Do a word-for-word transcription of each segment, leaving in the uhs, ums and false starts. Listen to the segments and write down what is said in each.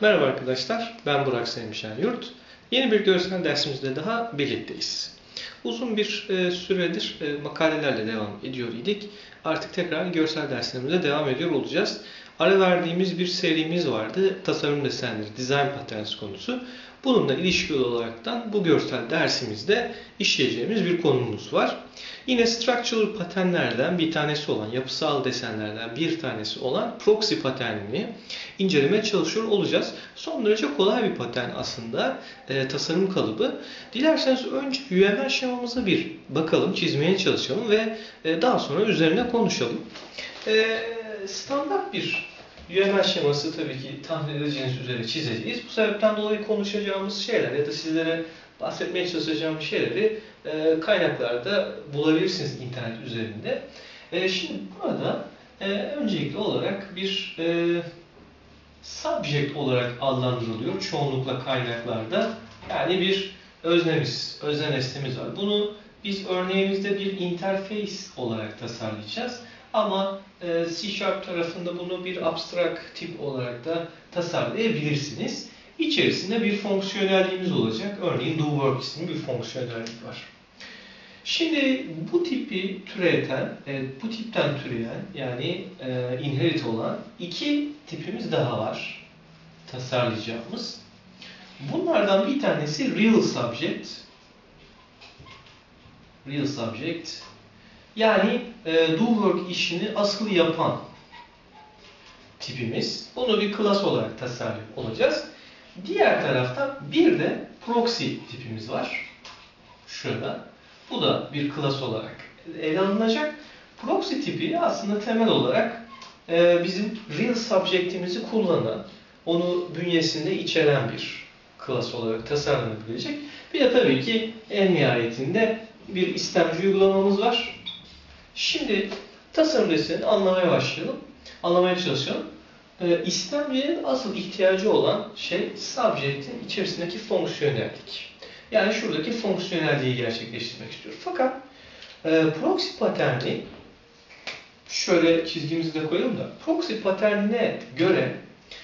Merhaba arkadaşlar, ben Burak Sayın Şenyurt. Yeni bir görsel dersimizde daha birlikteyiz. Uzun bir e, süredir e, makalelerle devam ediyor idik. Artık tekrar görsel derslerimize devam ediyor olacağız. Ara verdiğimiz bir serimiz vardı. Tasarım desenleri, design patterns konusu. Bununla ilişkili olaraktan bu görsel dersimizde işleyeceğimiz bir konumuz var. Yine structural paternlerden bir tanesi olan, yapısal desenlerden bir tanesi olan proxy paternini incelemeye çalışıyor olacağız. Son derece kolay bir patern aslında, e, tasarım kalıbı. Dilerseniz önce U M L şemamıza bir bakalım, çizmeye çalışalım ve e, daha sonra üzerine konuşalım. E, standart bir U M L şeması tabii ki tahmin edeceğiniz üzere çizeceğiz. Bu sebepten dolayı konuşacağımız şeyler ya da sizlere bahsetmeye çalışacağım şeyleri e, kaynaklarda bulabilirsiniz internet üzerinde. E, şimdi burada e, öncelikli olarak bir e, subject olarak adlandırılıyor çoğunlukla kaynaklarda. Yani bir öznemiz, özne nesnemiz var. Bunu biz örneğimizde bir interface olarak tasarlayacağız. Ama e, C Sharp tarafında bunu bir abstract tip olarak da tasarlayabilirsiniz. İçerisinde bir fonksiyonelliğimiz olacak. Örneğin doWork isimli bir fonksiyonellik var. Şimdi bu tipi türeten, e, bu tipten türeyen yani e, inherit olan iki tipimiz daha var tasarlayacağımız. Bunlardan bir tanesi real subject. Real subject. Yani e, doWork işini asıl yapan tipimiz. Bunu bir class olarak tasarlıyor olacağız. Diğer taraftan bir de proxy tipimiz var. Şurada. Bu da bir class olarak ele alınacak. Proxy tipi aslında temel olarak e, bizim real subject'imizi kullanan, onu bünyesinde içeren bir class olarak tasarlanabilecek. Bir de tabii ki en nihayetinde bir istemci uygulamamız var. Şimdi tasarım desenini anlamaya başlayalım. Anlamaya çalışalım. E, istemcinin asıl ihtiyacı olan şey subject'in içerisindeki fonksiyonellik. Yani şuradaki fonksiyonelliği gerçekleştirmek istiyor. Fakat e, proxy paterni şöyle çizgimizi de koyalım da proxy paternine göre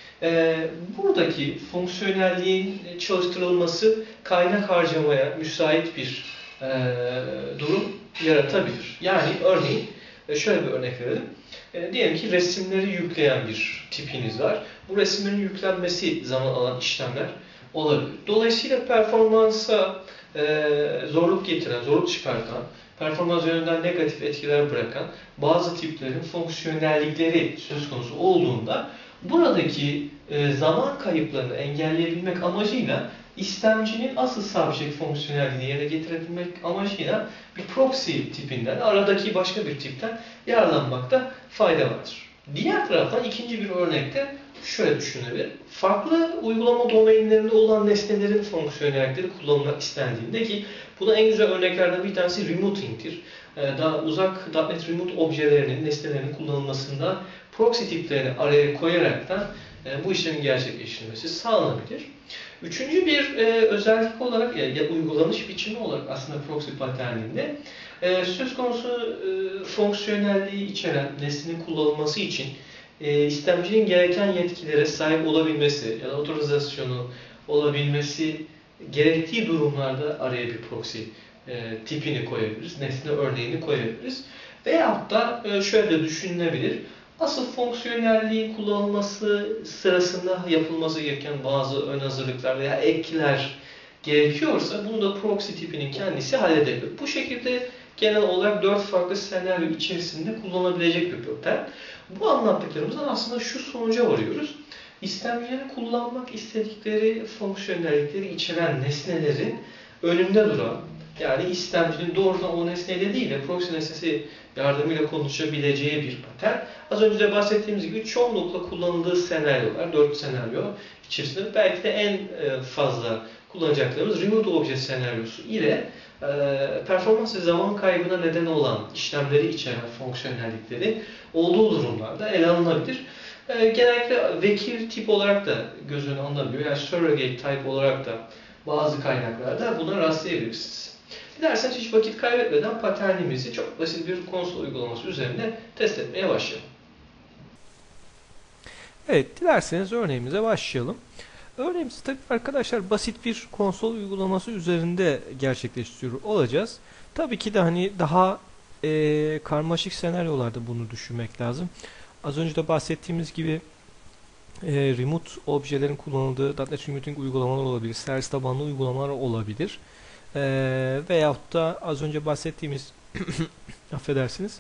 e, buradaki fonksiyonelliğin çalıştırılması kaynak harcamaya müsait bir e, durum yaratabilir. Yani örneğin e, şöyle bir örnek verelim. E, diyelim ki resimleri yükleyen bir tipiniz var. Bu resimlerin yüklenmesi zaman alan işlemler olabilir. Dolayısıyla performansa e, zorluk getiren, zorluk çıkartan, performans yönünden negatif etkiler bırakan bazı tiplerin fonksiyonellikleri söz konusu olduğunda buradaki e, zaman kayıplarını engelleyebilmek amacıyla istemcinin asıl subject fonksiyonelliğini yerine getirebilmek amacıyla bir proxy tipinden, aradaki başka bir tipten yararlanmakta fayda vardır. Diğer taraftan ikinci bir örnekte şöyle düşünebilir. Farklı uygulama domainlerinde olan nesnelerin fonksiyonellikleri kullanılmak istendiğinde ki buna en güzel örneklerden bir tanesi remoting'tir. Daha uzak nokta net remote objelerinin, nesnelerinin kullanılmasında proxy tiplerini araya koyaraktan bu işlemin gerçekleştirilmesi sağlanabilir. Üçüncü bir özellik olarak ya, ya uygulanış biçimi olarak aslında proxy paterninde söz konusu fonksiyonelliği içeren nesnenin kullanılması için E, istemcinin gereken yetkilere sahip olabilmesi ya da otorizasyonu olabilmesi gerektiği durumlarda araya bir proxy e, tipini koyabiliriz. Nesne örneğini koyabiliriz. Veyahut da e, şöyle de düşünülebilir. Asıl fonksiyonelliğin kullanılması sırasında yapılması gereken bazı ön hazırlıklar veya ekler gerekiyorsa bunu da proxy tipinin kendisi halledebilir. Bu şekilde genel olarak dört farklı senaryo içerisinde kullanabilecek bir patern. Bu anlattıklarımızdan aslında şu sonuca varıyoruz. İstemcilerin kullanmak istedikleri fonksiyonellikleri içeren nesnelerin önünde duran, yani istemcinin doğrudan o nesneyle değil de proxy nesnesi yardımıyla konuşabileceği bir patern. Az önce de bahsettiğimiz gibi çoğunlukla kullanıldığı senaryolar, dört senaryo içerisinde belki de en fazla kullanacaklarımız remote object senaryosu ile performans ve zaman kaybına neden olan işlemleri içeren fonksiyonellikleri olduğu durumlarda ele alınabilir. Genellikle vekil tip olarak da göz önüne alınabiliyor. Yani surrogate type olarak da bazı kaynaklarda buna rastlayabilirsiniz. Dilerseniz hiç vakit kaybetmeden paternimizi çok basit bir konsol uygulaması üzerinde test etmeye başlayalım. Evet, dilerseniz örneğimize başlayalım. Örneğimizi tabii arkadaşlar basit bir konsol uygulaması üzerinde gerçekleştiriyor olacağız. Tabii ki de hani daha e, karmaşık senaryolarda bunu düşünmek lazım. Az önce de bahsettiğimiz gibi e, remote objelerin kullanıldığı .nokta net Remoting uygulamalar olabilir, servis tabanlı uygulamalar olabilir. E, veyahut da az önce bahsettiğimiz affedersiniz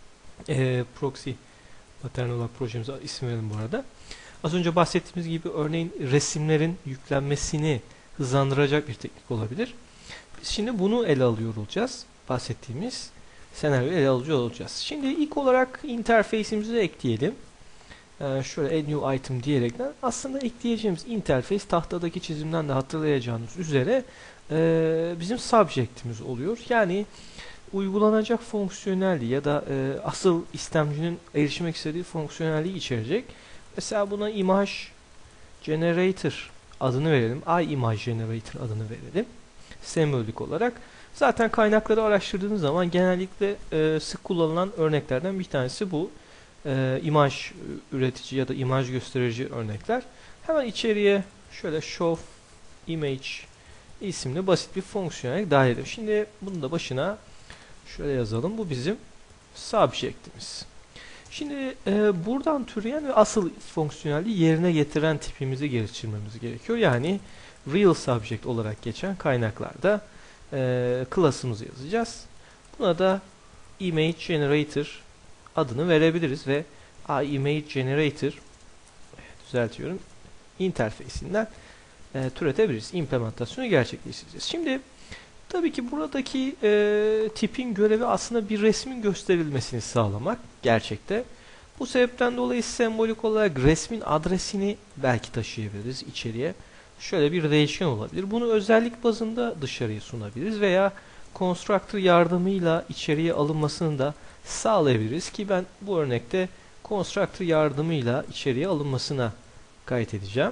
e, proxy pattern olarak projemize isim verelim bu arada. Az önce bahsettiğimiz gibi örneğin resimlerin yüklenmesini hızlandıracak bir teknik olabilir. Biz şimdi bunu ele alıyor olacağız. Bahsettiğimiz senaryoyu ele alıyor olacağız. Şimdi ilk olarak interface'imizi ekleyelim. Ee, şöyle add new item diyerekten aslında ekleyeceğimiz interface tahtadaki çizimden de hatırlayacağınız üzere e, bizim subject'imiz oluyor. Yani uygulanacak fonksiyonelliği ya da e, asıl istemcinin erişmek istediği fonksiyonelliği içerecek. Mesela buna image generator adını verelim. iImage generator adını verelim. Sembolik olarak. Zaten kaynakları araştırdığınız zaman genellikle e, sık kullanılan örneklerden bir tanesi bu. E, image üretici ya da imaj gösterici örnekler. Hemen içeriye şöyle show image isimli basit bir fonksiyonel dahil edelim. Şimdi bunu da başına şöyle yazalım. Bu bizim subject'imiz. Şimdi e, buradan türeyen ve asıl fonksiyonelliği yerine getiren tipimizi geliştirmemiz gerekiyor. Yani real subject olarak geçen kaynaklarda e, class'ımızı yazacağız. Buna da image generator adını verebiliriz ve iImage generator düzeltiyorum interface'inden e, türetebiliriz. İmplementasyonu gerçekleştireceğiz. Şimdi tabii ki buradaki e, tipin görevi aslında bir resmin gösterilmesini sağlamak gerçekte. Bu sebepten dolayı sembolik olarak resmin adresini belki taşıyabiliriz içeriye. Şöyle bir değişken olabilir. Bunu özellik bazında dışarıya sunabiliriz veya constructor yardımıyla içeriye alınmasını da sağlayabiliriz ki ben bu örnekte constructor yardımıyla içeriye alınmasına kayıt edeceğim.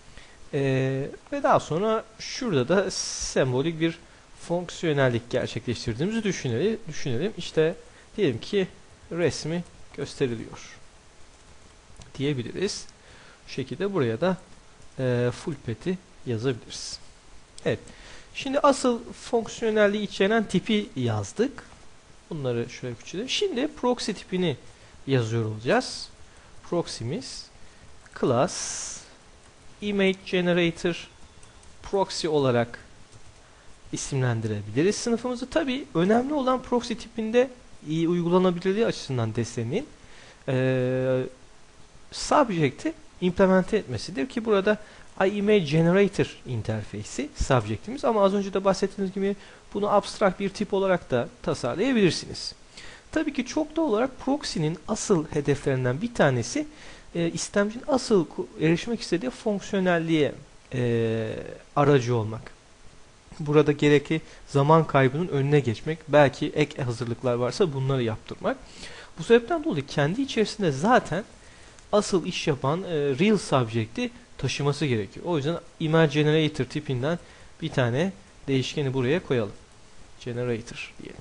E, ve daha sonra şurada da sembolik bir fonksiyonellik gerçekleştirdiğimizi düşünelim. düşünelim. İşte diyelim ki resmi gösteriliyor diyebiliriz. Bu şekilde buraya da e, full pet'i yazabiliriz. Evet. Şimdi asıl fonksiyonelliği içeren tipi yazdık. Bunları şöyle küçülelim. Şimdi proxy tipini yazıyor olacağız. Proxy'miz class image generator proxy olarak isimlendirebiliriz sınıfımızı. Tabi önemli olan proxy tipinde iyi uygulanabilirliği açısından desteğinin e, subject'i implemente etmesidir ki burada iImage generator interface'i subject'imiz ama az önce de bahsettiğiniz gibi bunu abstract bir tip olarak da tasarlayabilirsiniz. Tabii ki çok da olarak proxy'nin asıl hedeflerinden bir tanesi e, istemcinin asıl erişmek istediği fonksiyonelliğe e, aracı olmak. Burada gerekli zaman kaybının önüne geçmek, belki ek hazırlıklar varsa bunları yaptırmak. Bu sebepten dolayı kendi içerisinde zaten asıl iş yapan e, real subject'i taşıması gerekiyor. O yüzden image generator tipinden bir tane değişkeni buraya koyalım. Generator diyelim.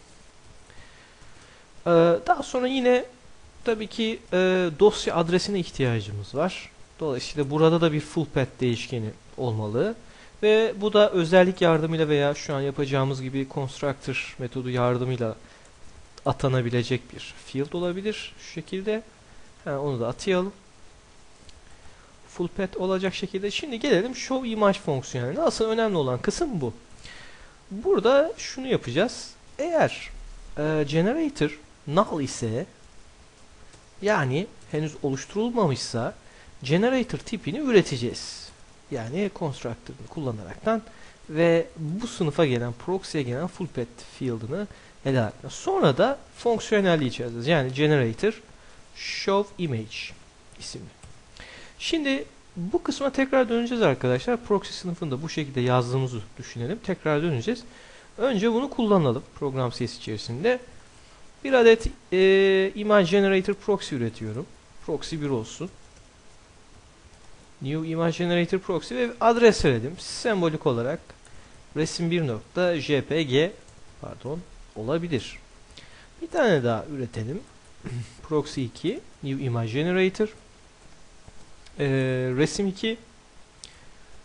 Ee, daha sonra yine tabii ki e, dosya adresine ihtiyacımız var. Dolayısıyla burada da bir full path değişkeni olmalı. Ve bu da özellik yardımıyla veya şu an yapacağımız gibi constructor metodu yardımıyla atanabilecek bir field olabilir. Şu şekilde. Ha, onu da atayalım. Full path olacak şekilde. Şimdi gelelim show image fonksiyoneline. Asıl önemli olan kısım bu. Burada şunu yapacağız. Eğer e, generator null ise yani henüz oluşturulmamışsa generator tipini üreteceğiz. Yani constructor'ını kullanaraktan ve bu sınıfa gelen, proxy'ye gelen full path field'ını ele alacağız. Sonra da fonksiyonelliği içereceğiz. Yani generator show image isimli. Şimdi bu kısma tekrar döneceğiz arkadaşlar. Proxy sınıfında bu şekilde yazdığımızı düşünelim. Tekrar döneceğiz. Önce bunu kullanalım program C S içerisinde. Bir adet e, image generator proxy üretiyorum. Proxy bir olsun. New image generator proxy ve adres verelim. Sembolik olarak resim bir nokta jpg pardon olabilir. Bir tane daha üretelim. Proxy iki new image generator e, resim iki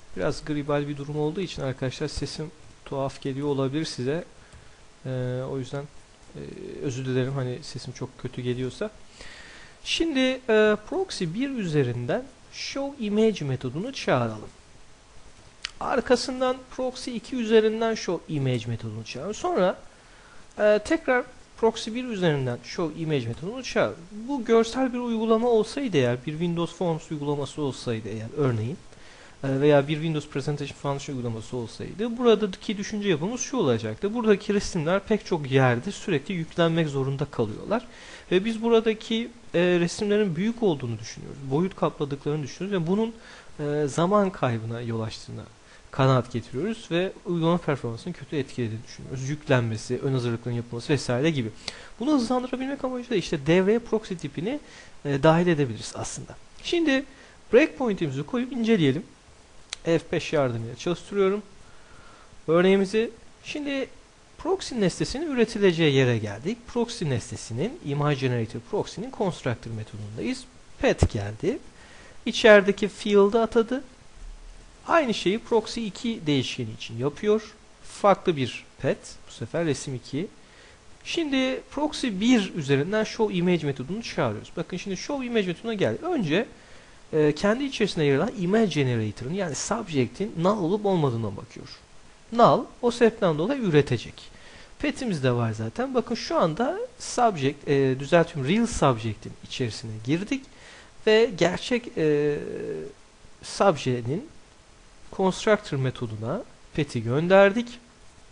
Biraz gribal bir durum olduğu için arkadaşlar sesim tuhaf geliyor olabilir size. Ee, o yüzden e, özür dilerim hani sesim çok kötü geliyorsa. Şimdi e, proxy bir üzerinden show image metodunu çağıralım. Arkasından proxy iki üzerinden show image metodunu çağıralım. Sonra e, tekrar proxy bir üzerinden show image metodunu çağır. Bu görsel bir uygulama olsaydı eğer, bir Windows Forms uygulaması olsaydı eğer örneğin veya bir Windows Presentation Function uygulaması olsaydı buradaki düşünce yapımız şu olacaktı. Buradaki resimler pek çok yerde sürekli yüklenmek zorunda kalıyorlar. Ve biz buradaki e, resimlerin büyük olduğunu düşünüyoruz. Boyut kapladıklarını düşünüyoruz ve bunun e, zaman kaybına yol açtığına kanaat getiriyoruz ve uygulama performansını kötü etkilediğini düşünüyoruz. Yüklenmesi, ön hazırlıkların yapılması vesaire gibi. Bunu hızlandırabilmek amacıyla işte devreye proxy tipini e, dahil edebiliriz aslında. Şimdi breakpoint'imizi koyup inceleyelim. F beş yardımıyla çalıştırıyorum örneğimizi. Şimdi proxy nesnesinin üretileceği yere geldik. Proxy nesnesinin image generator proxy'nin constructor metodundayız. Pet geldi. İçerideki field'ı atadı. Aynı şeyi proxy iki değişkeni için yapıyor. Farklı bir pet. Bu sefer resim iki. Şimdi proxy bir üzerinden show image metodunu çağırıyoruz. Bakın şimdi show image metoduna geldi. Önce e, kendi içerisinde yer alan image generator'ın yani subject'in null olup olmadığına bakıyor. Null o sebepten dolayı üretecek. Pet'imiz de var zaten. Bakın şu anda subject, e, düzeltiyorum, real subject'in içerisine girdik ve gerçek e, subject'in constructor metoduna pet'i gönderdik.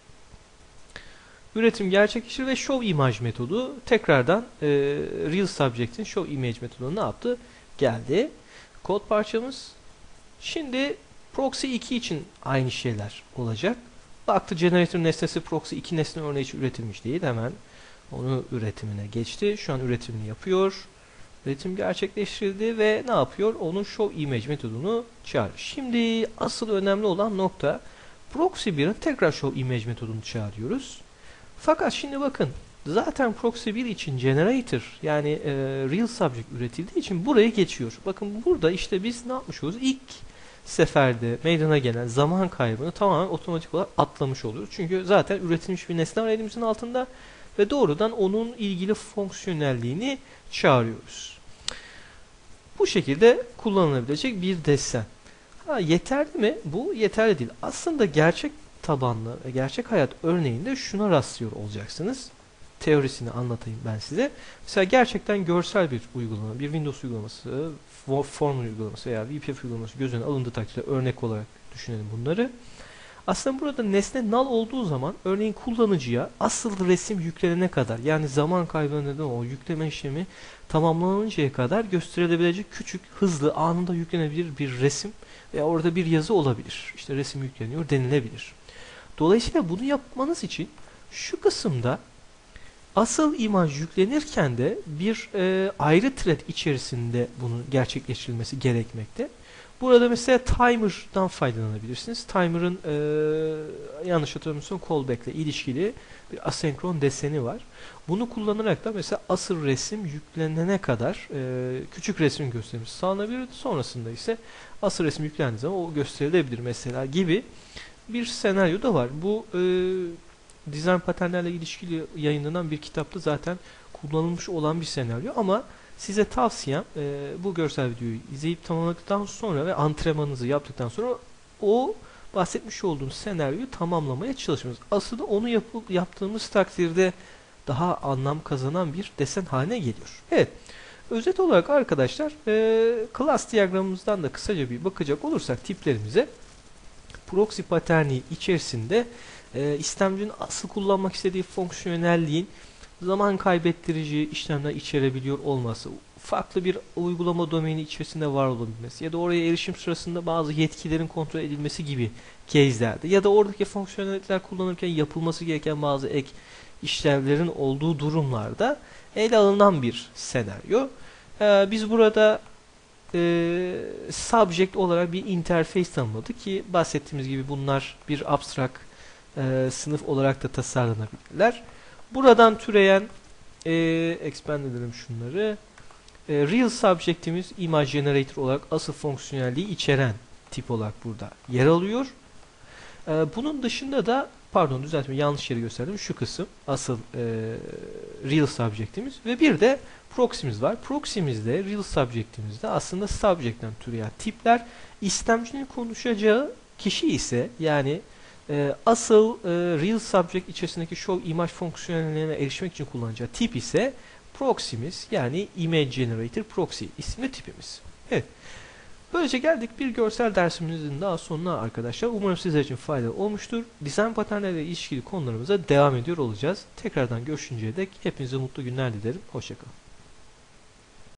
Üretim gerçekleşir ve show image metodu tekrardan e, real subject'in show image metoduna ne yaptı? Geldi. Kod parçamız. Şimdi proxy iki için aynı şeyler olacak. Baktı generator nesnesi proxy iki nesne örneği için üretilmiş değil. Hemen onu üretimine geçti. Şu an üretimini yapıyor. Üretim gerçekleştirildi ve ne yapıyor? Onun show image metodunu çağırıyor. Şimdi asıl önemli olan nokta proxy birin tekrar show image metodunu çağırıyoruz. Fakat şimdi bakın zaten proxy bir için generator yani e, real subject üretildiği için buraya geçiyor. Bakın burada işte biz ne yapmış oluyoruz? İlk seferde meydana gelen zaman kaybını tamamen otomatik olarak atlamış oluyoruz. Çünkü zaten üretilmiş bir nesne var elimizin altında ve doğrudan onun ilgili fonksiyonelliğini çağırıyoruz. Bu şekilde kullanılabilecek bir desen. Ha, yeterli mi? Bu yeterli değil. Aslında gerçek tabanlı ve gerçek hayat örneğinde şuna rastlıyor olacaksınız. Teorisini anlatayım ben size. Mesela gerçekten görsel bir uygulama, bir Windows uygulaması, form uygulaması veya V P F uygulaması göz önüne alındığı takdirde örnek olarak düşünelim bunları. Aslında burada nesne null olduğu zaman örneğin kullanıcıya asıl resim yüklenene kadar yani zaman kaybına neden o yükleme işlemi tamamlanıncaya kadar gösterilebilecek küçük, hızlı, anında yüklenebilir bir resim veya orada bir yazı olabilir. İşte resim yükleniyor denilebilir. Dolayısıyla bunu yapmanız için şu kısımda asıl imaj yüklenirken de bir e, ayrı thread içerisinde bunun gerçekleştirilmesi gerekmekte. Burada mesela timer'dan faydalanabilirsiniz. Timer'ın e, yanlış hatırlamıyorsam callback ile ilişkili bir asenkron deseni var. Bunu kullanarak da mesela asıl resim yüklenene kadar e, küçük resim göstermesi sağlanabilir. Sonrasında ise asıl resim yüklendiği zaman o gösterilebilir mesela gibi bir senaryo da var. Bu e, dizayn paternlerle ilişkili yayınlanan bir kitapta zaten kullanılmış olan bir senaryo ama size tavsiyem e, bu görsel videoyu izleyip tamamladıktan sonra ve antrenmanınızı yaptıktan sonra o bahsetmiş olduğum senaryoyu tamamlamaya çalışmanız. Aslında onu yapıp yaptığımız takdirde daha anlam kazanan bir desen haline geliyor. Evet. Özet olarak arkadaşlar e, class diyagramımızdan da kısaca bir bakacak olursak tiplerimize proxy paterni içerisinde e, istemcinin asıl kullanmak istediği fonksiyonelliğin zaman kaybettirici işlemler içerebiliyor olması, farklı bir uygulama domaini içerisinde var olabilmesi ya da oraya erişim sırasında bazı yetkilerin kontrol edilmesi gibi case'lerde ya da oradaki fonksiyonellikler kullanırken yapılması gereken bazı ek işlevlerin olduğu durumlarda ele alınan bir senaryo. Ee, biz burada e, subject olarak bir interface tanımladık ki bahsettiğimiz gibi bunlar bir abstract e, sınıf olarak da tasarlanabilirler. Buradan türeyen e, expand edelim şunları. E, real subject'imiz image generator olarak asıl fonksiyonelliği içeren tip olarak burada yer alıyor. Ee, bunun dışında da pardon düzeltme yanlış yeri gösterdim. Şu kısım asıl e, real subject'imiz ve bir de proxy'miz var. Proxy'mizde real subject'imizde aslında subject'ten türeyen tipler, istemcinin konuşacağı kişi ise yani e, asıl e, real subject içerisindeki show image fonksiyonellerine erişmek için kullanacağı tip ise proxy'miz yani image generator proxy isimli tipimiz. Evet. Böylece geldik bir görsel dersimizin daha sonuna arkadaşlar. Umarım sizler için faydalı olmuştur. Dizayn paternleriyle ilişkili konularımıza devam ediyor olacağız. Tekrardan görüşünceye dek hepinize mutlu günler dilerim. Hoşçakalın.